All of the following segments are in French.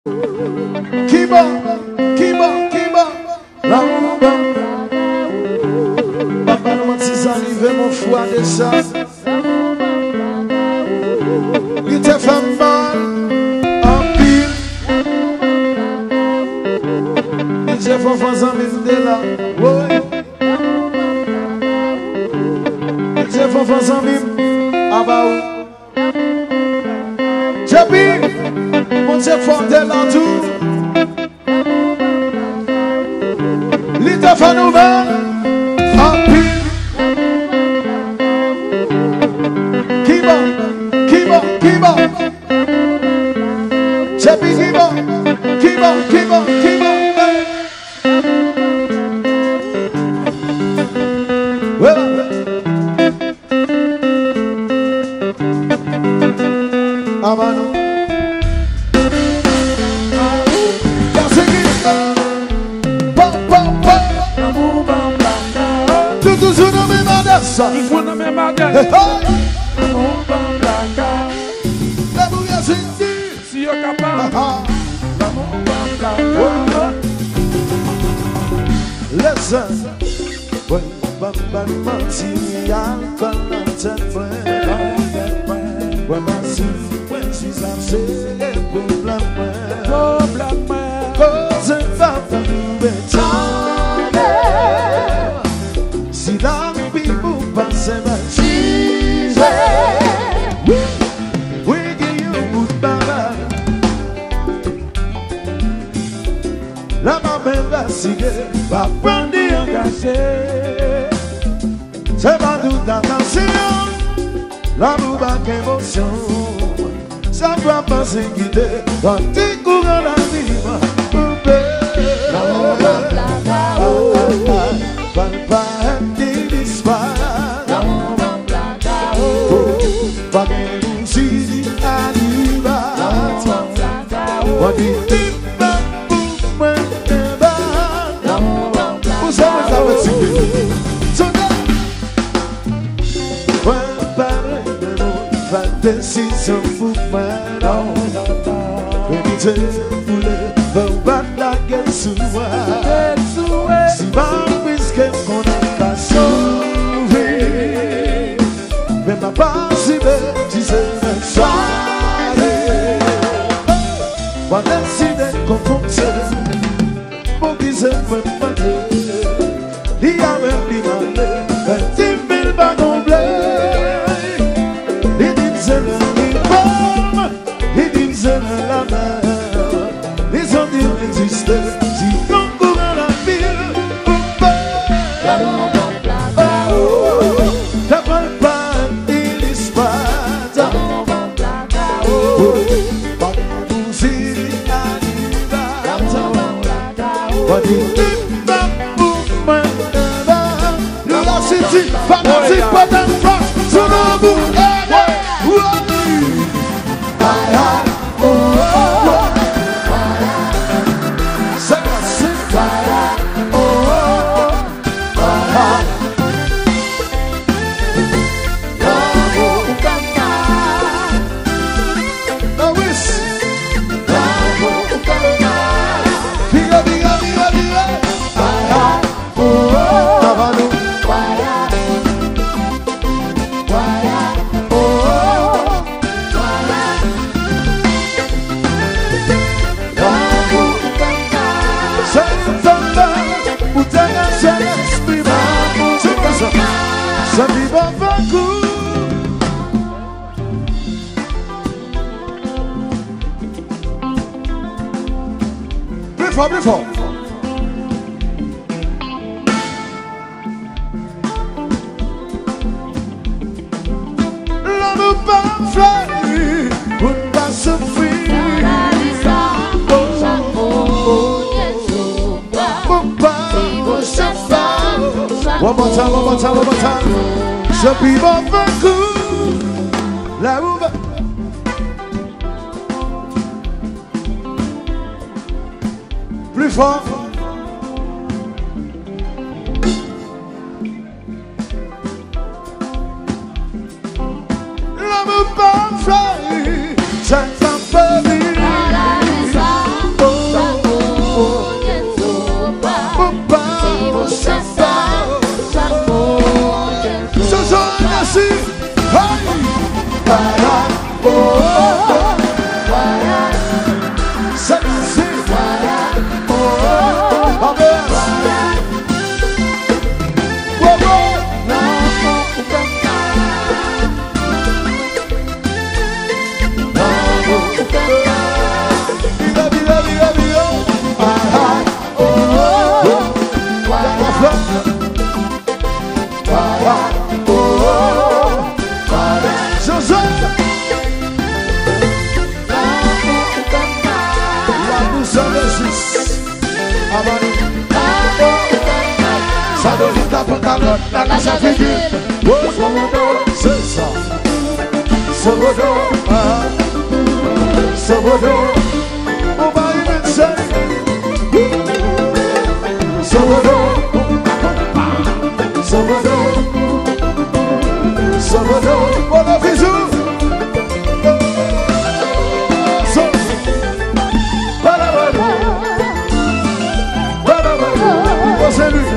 Keep on, keep on, keep on. Papa, nous sommes arrivés, mon foie déjà. Il te fait mal, en pile. Il te fait faire un mille de là. Oui. Il te fait faire un mille. Ah bah oui. J'ai dit, mon Dieu, fort de la tour. Il te fait nouvelle, en pile. Keep on. Keep on, keep on. Chappy, keep on. Keep on, keep on, keep on. Well, Amano. Tudo na mesma dança. Tudo na mesma dança. Si yo capable. Listen, when Bamba material when I see when she's upset, problem, cause it's not the better. See that people pass by Jesus. La maman va signer, va prendre engagé. C'est pas toute attention, l'amour va qu'émotion. Ça doit pas se quitter, quand tu cours dans la vie, pas être disparaît. Pas qu'un souci arrive. Décision pour moi, vérité pour le battre la gueule sous moi. Si pas puisque qu'on n'a pas sauvé, mais ma passe tu sais même soirée. Moi décider qu'on fonctionne pour qu'ils se prennent pas de. Il y a même l'image, 20 000 ballons bleus. La mer, les ondines existent, si on court à la ville, t'as pas il disparaît, pas de musique à l'hiver, la city, fanatique, pas d'enfance, sur le bout, ça vit pas beaucoup. Plus fort, plus fort. L'amour parfait, pour ne pas souffrir. One more time, one more time, one more time. Je vis pas beaucoup. La ouve. Plus fort. L'amour parfait, c'est un peu merci. C'est ça. On va y mettre ça. On a fait ça. C'est lui.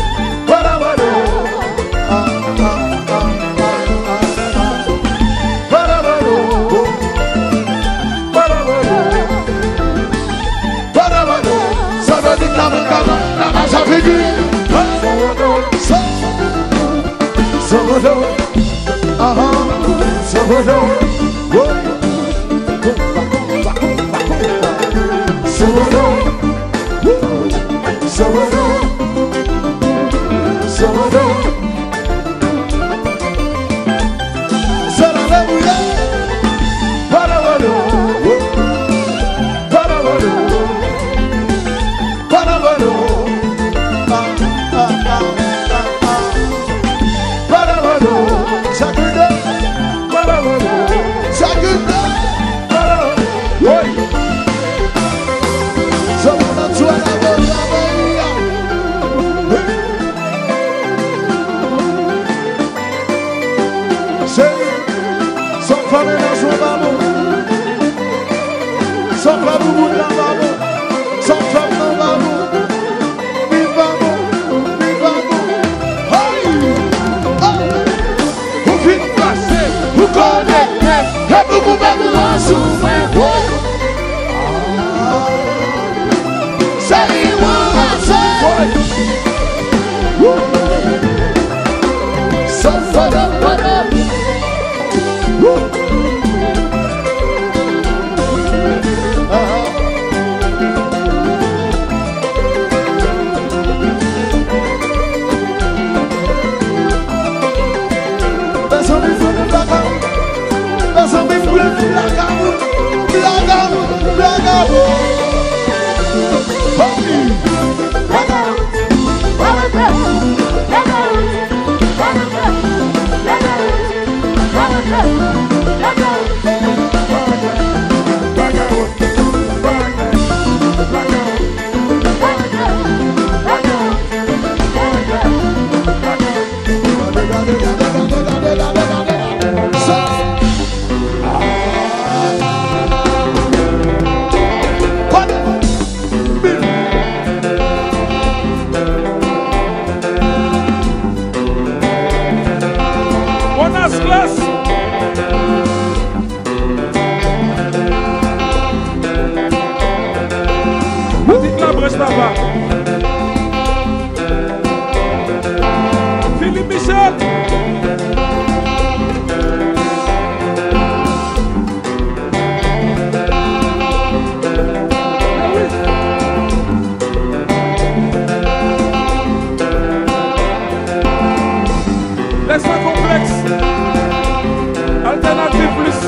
SanKonplexx, Alternative Plus.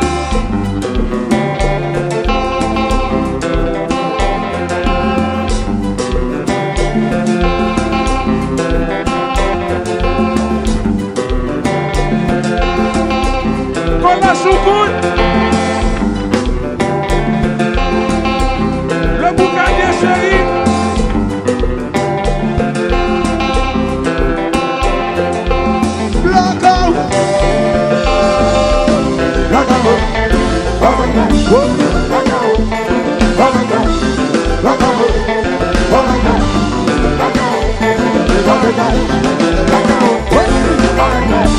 Klass le boucanier chéri. Blackout. Blackout.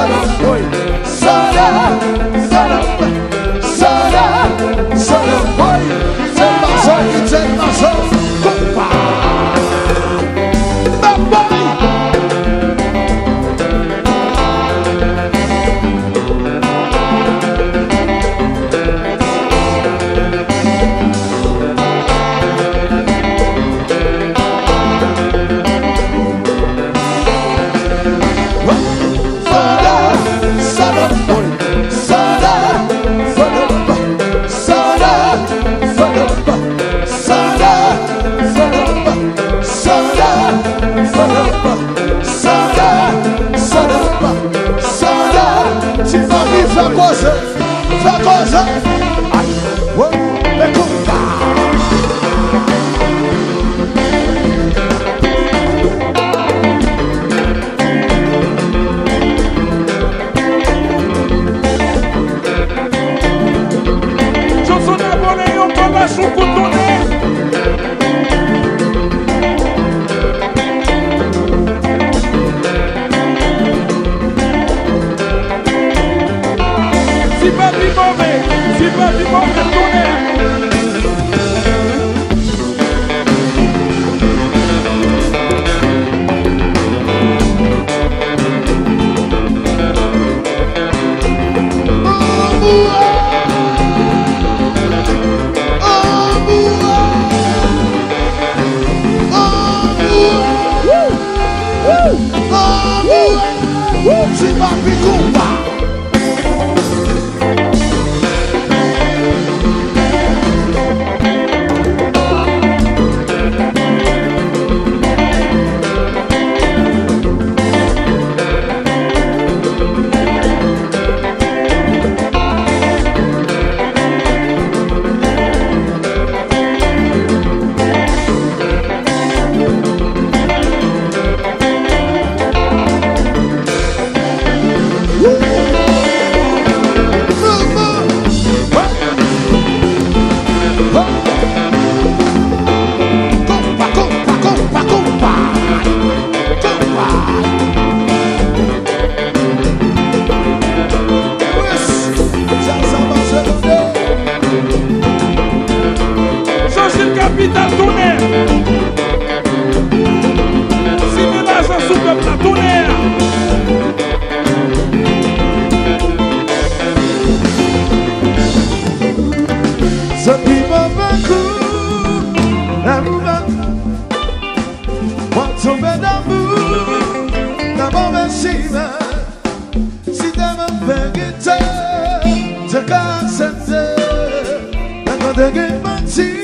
the game and see